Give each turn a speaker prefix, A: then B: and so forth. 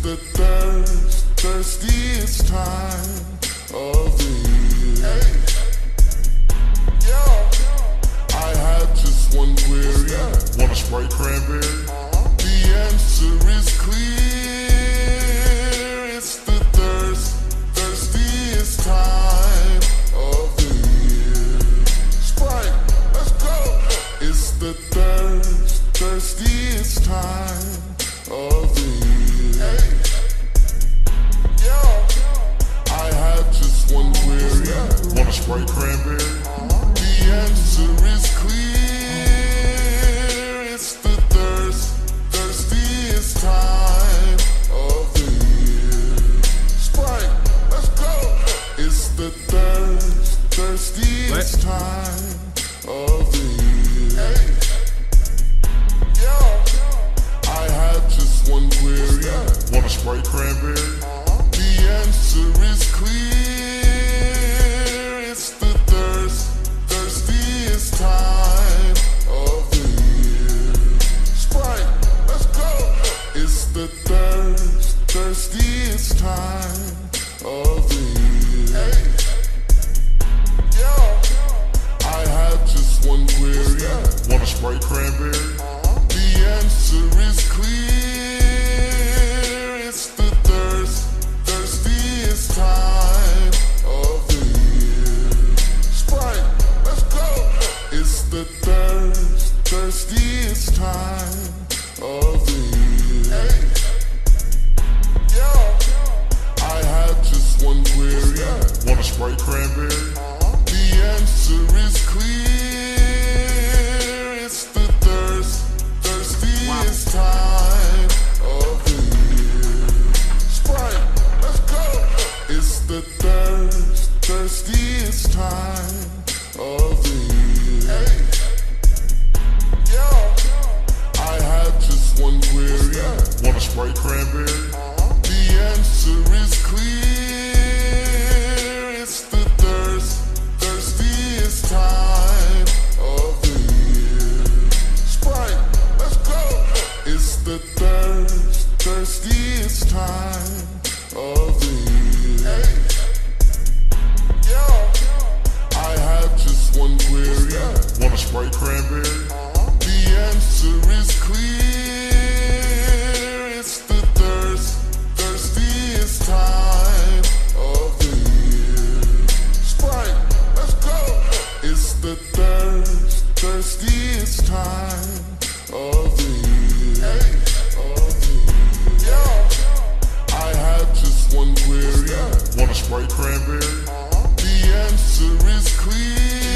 A: the thirstiest time of the year. I have just one query. Want a Sprite cranberry? The answer is clear. It's the thirstiest time of the year. Sprite, let's go. It's the thirstiest time of the year. I have just one query. Want a Sprite cranberry? The answer is clear. It's the thirstiest time of the year. Sprite, let's go. It's the thirstiest time of the year. I have just one query. Want a Sprite cranberry? The answer is clear. It's the thirstiest time of the year. Sprite, let's go. It's the thirstiest time of the year. I have just one query. Want a Sprite cranberry? The answer is clear. It's the thirstiest time of the year. Sprite, let's go. It's the thirstiest time of the year. I have just one query. Want a Sprite cranberry? The answer is clear. It's the thirstiest time of the year. Sprite, let's go. It's the thirstiest time of the year. I have just one query. Want a Sprite cranberry? The answer is clear. It's the thirstiest time of the year. Sprite, let's go. It's the thirstiest time of the year. I have just one query. Want a Sprite cranberry? The answer is clear. It's the thirstiest time of the year. Sprite, let's go. It's the thirstiest time of the year. I have just one query. Want a Sprite cranberry? The answer is clear.